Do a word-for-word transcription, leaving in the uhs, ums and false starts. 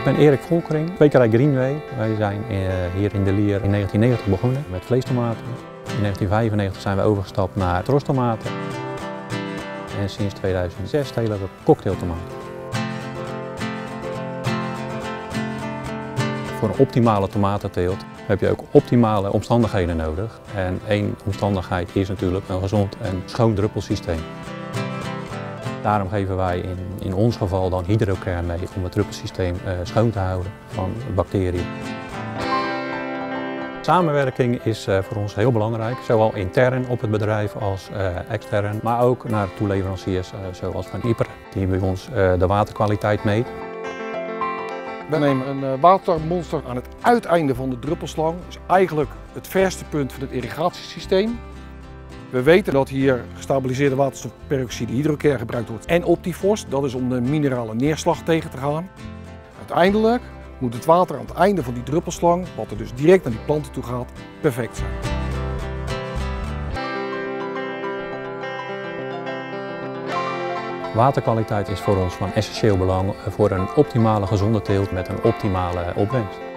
Ik ben Erik Volkering, kwekerij Greenway. Wij zijn hier in de Lier in negentien negentig begonnen met vleestomaten. In negentien vijfennegentig zijn we overgestapt naar trostomaten. En sinds tweeduizend zes telen we cocktailtomaten. Voor een optimale tomatenteelt heb je ook optimale omstandigheden nodig. En één omstandigheid is natuurlijk een gezond en schoon druppelsysteem. Daarom geven wij in, in ons geval dan Hydrocare mee om het druppelsysteem uh, schoon te houden van bacteriën. Samenwerking is uh, voor ons heel belangrijk, zowel intern op het bedrijf als uh, extern, maar ook naar toeleveranciers uh, zoals Van Ieper, die bij ons uh, de waterkwaliteit meet. We nemen een uh, watermonster aan het uiteinde van de druppelslang, dus eigenlijk het verste punt van het irrigatiesysteem. We weten dat hier gestabiliseerde waterstofperoxide Hydrocare gebruikt wordt en Optifos, dat is om de minerale neerslag tegen te gaan. Uiteindelijk moet het water aan het einde van die druppelslang, wat er dus direct naar die planten toe gaat, perfect zijn. Waterkwaliteit is voor ons van essentieel belang voor een optimale gezonde teelt met een optimale opbrengst.